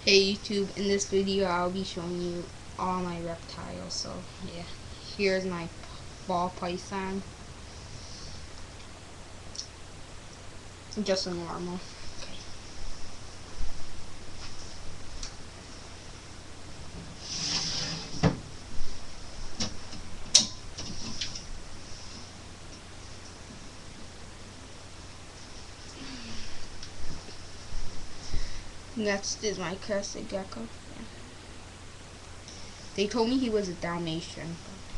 Hey YouTube, in this video I'll be showing you all my reptiles. So yeah, here's my ball python. Just a normal. Okay. Next is my crested gecko. Yeah. They told me he was a Dalmatian.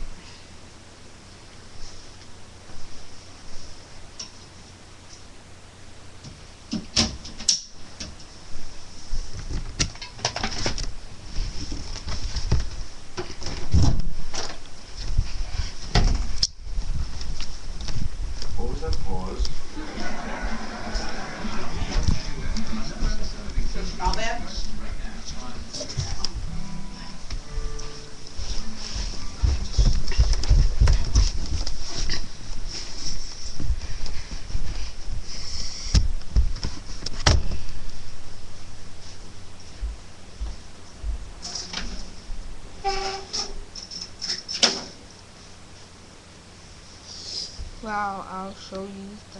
What was that pause? Not bad. Wow, I'll show you the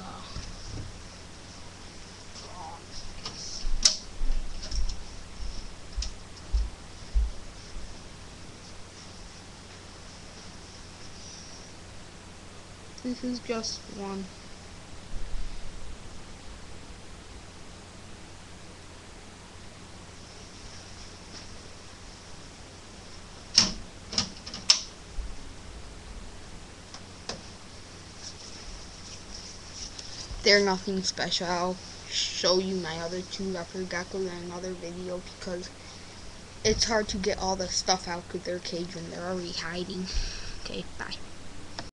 This is just one. They're nothing special. I'll show you my other two leopard geckos in another video because it's hard to get all the stuff out of their cage when they're already hiding. Okay, bye.